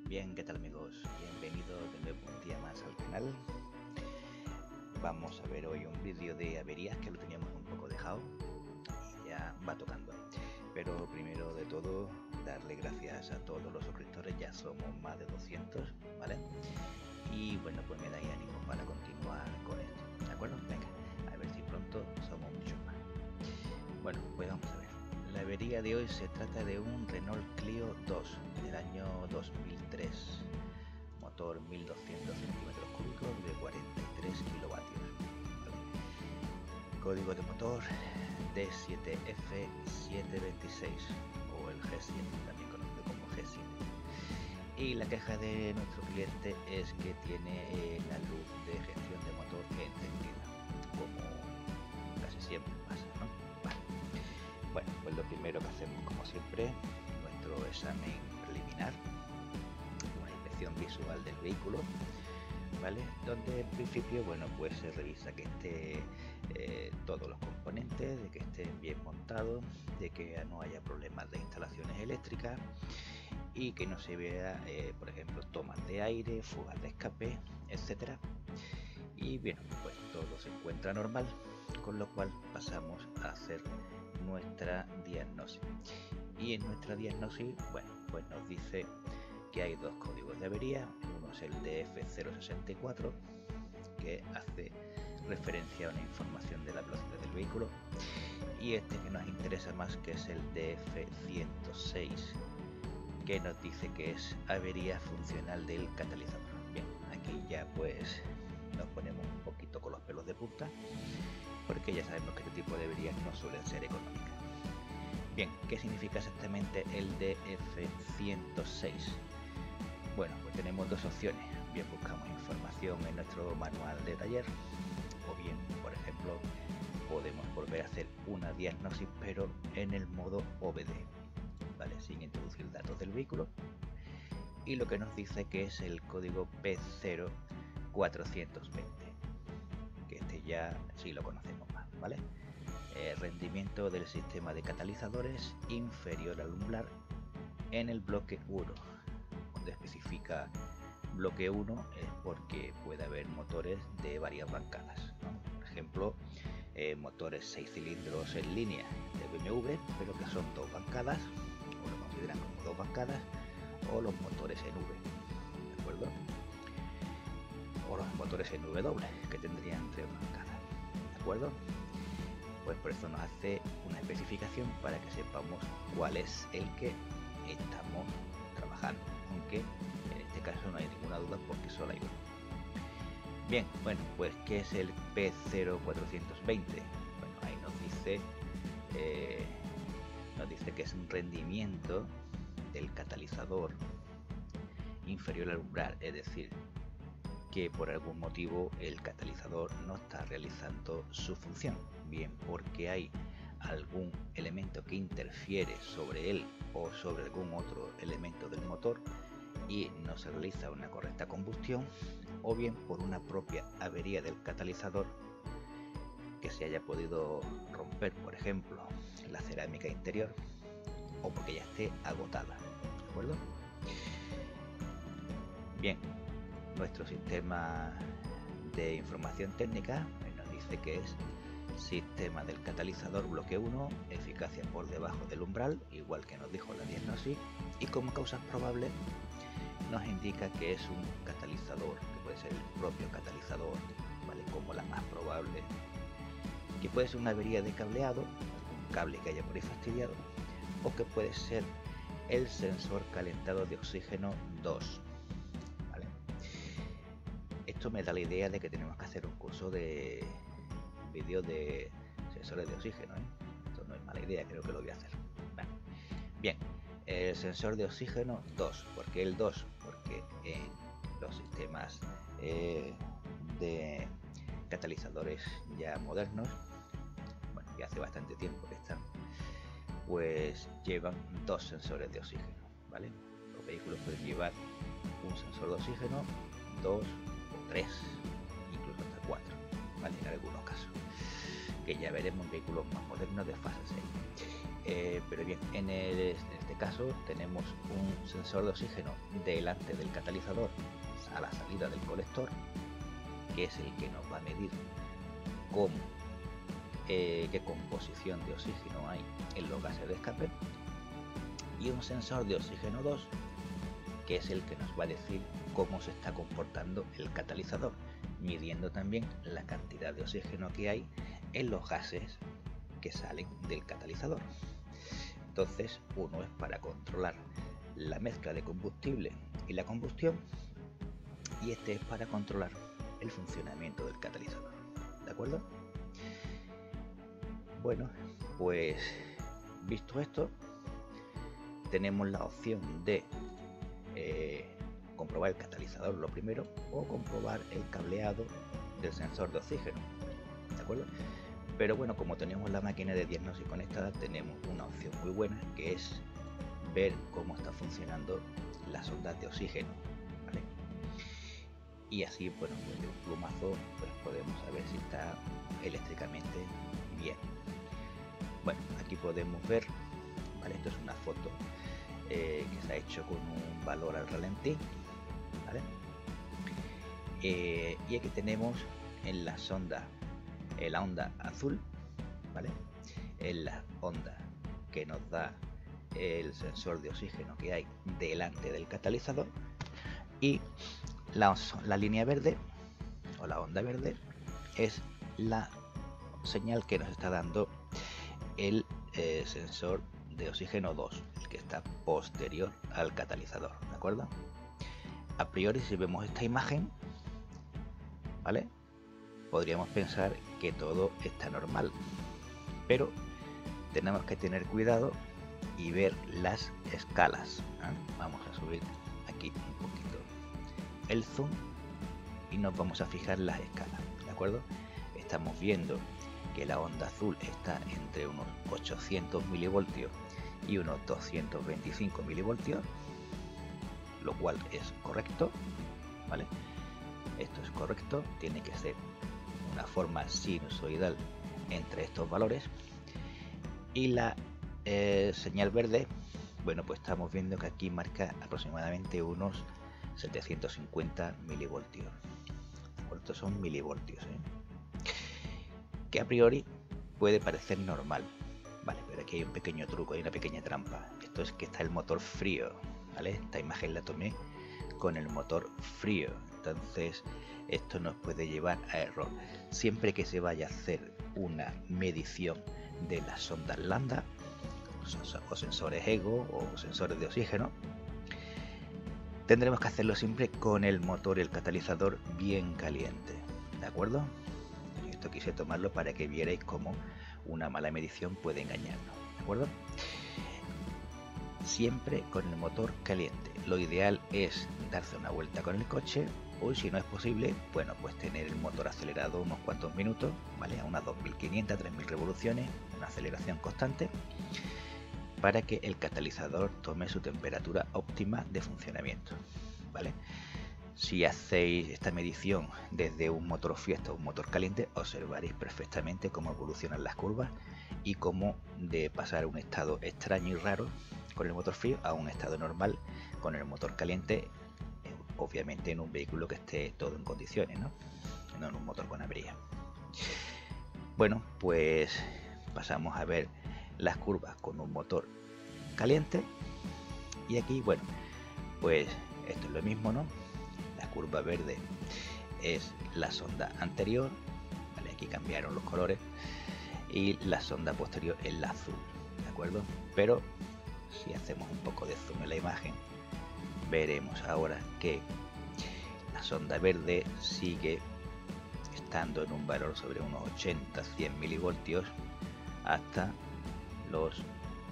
Bien, ¿qué tal amigos? Bienvenidos de nuevo un día más al canal. Vamos a ver hoy un vídeo de averías que lo teníamos un poco dejado y ya va tocando. Pero primero de todo, darle gracias a todos los suscriptores, ya somos más de 200, ¿vale? Y bueno, pues me dais ánimo para continuar con esto, ¿de acuerdo? Venga, a ver si pronto somos muchos más. Bueno, pues vamos a ver. La avería de hoy se trata de un Renault Clio 2 del año 2003, motor 1200 centímetros cúbicos de 43 kilovatios. ¿Vale? Código de motor D7F726 o el G7, también conocido como G7. Y la queja de nuestro cliente es que tiene la luz de gestión de motor encendida, como casi siempre pasa, ¿no? Bueno, pues lo primero que hacemos, como siempre, nuestro examen preliminar, una inspección visual del vehículo, ¿vale? Donde en principio, bueno, pues se revisa que esté todos los componentes, de que estén bien montados, de que no haya problemas de instalaciones eléctricas y que no se vea, por ejemplo, tomas de aire, fugas de escape, etcétera. Y bien, pues todo se encuentra normal, con lo cual pasamos a hacer nuestra diagnosis. Y en nuestra diagnosis, bueno, pues nos dice que hay dos códigos de avería. Uno es el DF064, que hace referencia a una información de la velocidad del vehículo, y este que nos interesa más, que es el DF106, que nos dice que es avería funcional del catalizador. Bien, aquí ya pues nos ponemos un poquito con los pelos de punta, porque ya sabemos que este tipo de averías no suelen ser económicas. Bien, ¿qué significa exactamente el DF106? Bueno, pues tenemos dos opciones. Bien, buscamos información en nuestro manual de taller, o bien, por ejemplo, podemos volver a hacer una diagnosis pero en el modo OBD, ¿vale? Sin introducir datos del vehículo. Y lo que nos dice que es el código P0420, que este ya sí lo conocemos más, ¿vale? Rendimiento del sistema de catalizadores inferior al umbral en el bloque 1. Cuando especifica bloque 1 es porque puede haber motores de varias bancadas, ¿no? Por ejemplo, motores 6 cilindros en línea de BMW, pero que son dos bancadas, o lo consideran como dos bancadas, o los motores en V, ¿de acuerdo? O los motores en W, que tendrían tres bancadas, ¿de acuerdo? Pues por eso nos hace una especificación para que sepamos cuál es el que estamos trabajando, aunque en este caso no hay ninguna duda porque solo hay uno. Bien, bueno, pues ¿qué es el P0420? Bueno, ahí nos dice que es un rendimiento del catalizador inferior al umbral, es decir, que por algún motivo el catalizador no está realizando su función, bien porque hay algún elemento que interfiere sobre él o sobre algún otro elemento del motor y no se realiza una correcta combustión, o bien por una propia avería del catalizador, que se haya podido romper, por ejemplo, la cerámica interior, o porque ya esté agotada, ¿de acuerdo? Bien, nuestro sistema de información técnica nos dice que es sistema del catalizador bloque 1, eficacia por debajo del umbral, igual que nos dijo la diagnosis, y como causas probables nos indica que es un catalizador, que puede ser el propio catalizador, ¿vale? Como la más probable, que puede ser una avería de cableado, algún cable que haya por ahí fastidiado, o que puede ser el sensor calentado de oxígeno 2. Esto me da la idea de que tenemos que hacer un curso de vídeo de sensores de oxígeno, ¿eh? Esto no es mala idea, creo que lo voy a hacer. Bueno, bien, el sensor de oxígeno 2. ¿Por qué el 2? Porque en los sistemas de catalizadores ya modernos, bueno, ya hace bastante tiempo que están, pues llevan dos sensores de oxígeno, ¿vale? Los vehículos pueden llevar un sensor de oxígeno, dos, 3, incluso hasta 4, ¿vale? En algunos casos. que ya veremos en vehículos más modernos de fase 6. Pero bien, en este caso tenemos un sensor de oxígeno delante del catalizador a la salida del colector, que es el que nos va a medir qué composición de oxígeno hay en los gases de escape, y un sensor de oxígeno 2, que es el que nos va a decir cómo se está comportando el catalizador, midiendo también la cantidad de oxígeno que hay en los gases que salen del catalizador. Entonces, uno es para controlar la mezcla de combustible y la combustión, y este es para controlar el funcionamiento del catalizador. ¿De acuerdo? Bueno, pues visto esto, tenemos la opción de comprobar el catalizador lo primero, o comprobar el cableado del sensor de oxígeno. ¿De acuerdo? Pero bueno, como tenemos la máquina de diagnóstico conectada, tenemos una opción muy buena, que es ver cómo está funcionando las ondas de oxígeno, ¿vale? Y así, bueno, pues de un plumazo pues podemos saber si está eléctricamente bien. Bueno, aquí podemos ver, ¿vale? Esto es una foto que se ha hecho con un valor al ralentí, ¿vale? Y aquí tenemos en la sonda la onda azul, ¿vale? En la onda que nos da el sensor de oxígeno que hay delante del catalizador, y la línea verde o la onda verde es la señal que nos está dando el sensor de oxígeno 2, el que está posterior al catalizador, ¿de acuerdo? A priori, si vemos esta imagen, ¿vale?, podríamos pensar que todo está normal, pero tenemos que tener cuidado y ver las escalas, ¿eh? Vamos a subir aquí un poquito el zoom y nos vamos a fijar las escalas, ¿de acuerdo? Estamos viendo que la onda azul está entre unos 800 milivoltios y unos 225 milivoltios, lo cual es correcto, ¿vale? Esto es correcto, tiene que ser una forma sinusoidal entre estos valores. Y la señal verde, bueno, pues estamos viendo que aquí marca aproximadamente unos 750 milivoltios. Estos son milivoltios, que a priori puede parecer normal, vale, pero aquí hay un pequeño truco, hay una pequeña trampa. Esto es que está el motor frío, ¿vale? Esta imagen la tomé con el motor frío, entonces esto nos puede llevar a error. Siempre que se vaya a hacer una medición de las sondas lambda o sensores EGO o sensores de oxígeno, tendremos que hacerlo siempre con el motor y el catalizador bien caliente, ¿de acuerdo? Y esto quise tomarlo para que vierais cómo una mala medición puede engañarnos, ¿de acuerdo? Siempre con el motor caliente. Lo ideal es darse una vuelta con el coche, o si no es posible, bueno, pues tener el motor acelerado unos cuantos minutos, ¿vale? A unas 2500, 3000 revoluciones, una aceleración constante, para que el catalizador tome su temperatura óptima de funcionamiento, ¿vale? Si hacéis esta medición desde un motor frío hasta un motor caliente, observaréis perfectamente cómo evolucionan las curvas y cómo de pasar un estado extraño y raro con el motor frío a un estado normal con el motor caliente, obviamente en un vehículo que esté todo en condiciones, ¿no? No en un motor con avería. Bueno, pues pasamos a ver las curvas con un motor caliente, y aquí, bueno, pues esto es lo mismo, ¿no? La curva verde es la sonda anterior, ¿vale? Aquí cambiaron los colores, y la sonda posterior es la azul, ¿de acuerdo? Pero si hacemos un poco de zoom en la imagen, veremos ahora que la sonda verde sigue estando en un valor sobre unos 80-100 milivoltios hasta los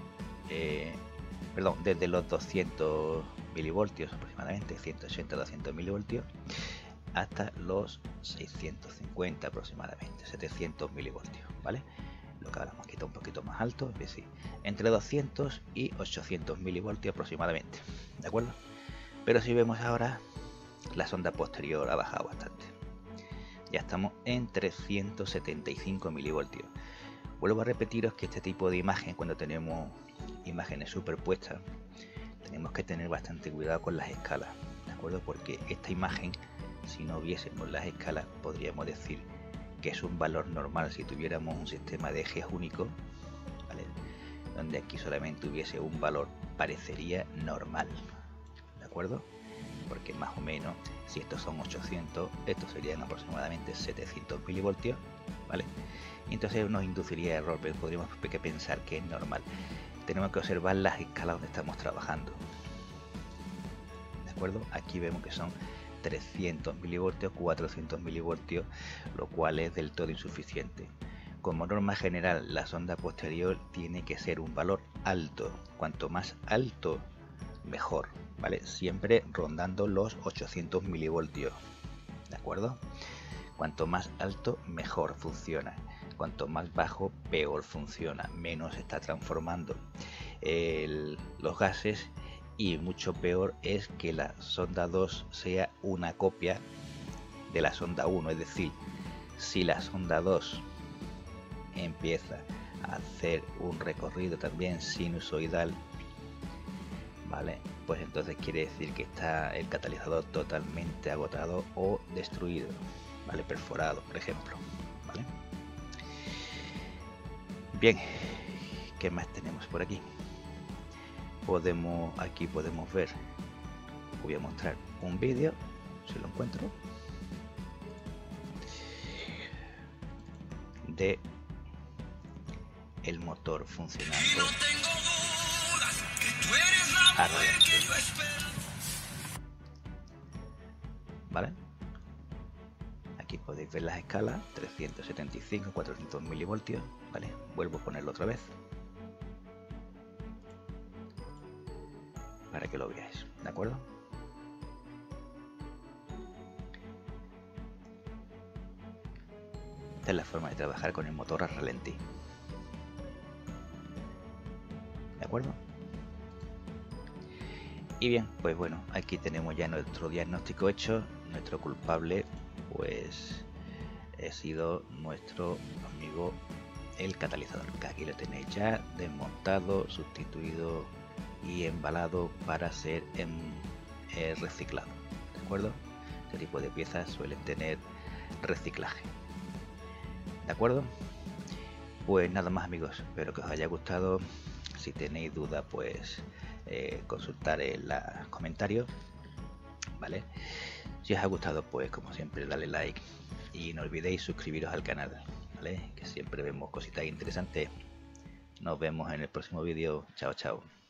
desde los 200 milivoltios aproximadamente, 180-200 milivoltios, hasta los 650 aproximadamente, 700 milivoltios, ¿vale? Lo que ahora hemos quitado un poquito más alto, es decir, entre 200 y 800 milivoltios aproximadamente, ¿de acuerdo? Pero si vemos ahora, la sonda posterior ha bajado bastante. Ya estamos en 375 milivoltios. Vuelvo a repetiros que este tipo de imagen, cuando tenemos imágenes superpuestas, tenemos que tener bastante cuidado con las escalas, ¿de acuerdo? Porque esta imagen, si no viésemos las escalas, podríamos decir que es un valor normal si tuviéramos un sistema de ejes únicos, ¿vale? Donde aquí solamente hubiese un valor, parecería normal, ¿de acuerdo? Porque más o menos, si estos son 800, estos serían aproximadamente 700 milivoltios, ¿vale? Y entonces nos induciría a error, pero podríamos pensar que es normal. Tenemos que observar las escalas donde estamos trabajando, ¿de acuerdo? Aquí vemos que son 300 milivoltios, 400 milivoltios, lo cual es del todo insuficiente. Como norma general, la sonda posterior tiene que ser un valor alto. Cuanto más alto, mejor, ¿vale? Siempre rondando los 800 milivoltios, ¿de acuerdo? Cuanto más alto, mejor funciona. Cuanto más bajo, peor funciona, menos está transformando los gases, y mucho peor es que la sonda 2 sea una copia de la sonda 1, es decir, si la sonda 2 empieza a hacer un recorrido también sinusoidal, ¿vale? Pues entonces quiere decir que está el catalizador totalmente agotado o destruido, ¿vale? Perforado, por ejemplo, ¿vale? Bien, ¿qué más tenemos por aquí? Aquí podemos ver, voy a mostrar un vídeo, si lo encuentro, de el motor funcionando a ralentí, ¿vale? Aquí podéis ver las escalas, 375, 400 milivoltios, ¿vale? Vuelvo a ponerlo otra vez para que lo veáis, ¿de acuerdo? Esta es la forma de trabajar con el motor a ralentí, ¿de acuerdo? Y bien, pues bueno, aquí tenemos ya nuestro diagnóstico hecho. Nuestro culpable pues ha sido nuestro amigo el catalizador, que aquí lo tenéis ya desmontado, sustituido y embalado para ser reciclado, ¿de acuerdo? Este tipo de piezas suelen tener reciclaje, ¿de acuerdo? Pues nada más, amigos, espero que os haya gustado. Si tenéis dudas, pues consultar en los comentarios, ¿vale? Si os ha gustado, pues como siempre, dale like y no olvidéis suscribiros al canal, ¿vale? Que siempre vemos cositas interesantes. Nos vemos en el próximo vídeo. Chao, chao.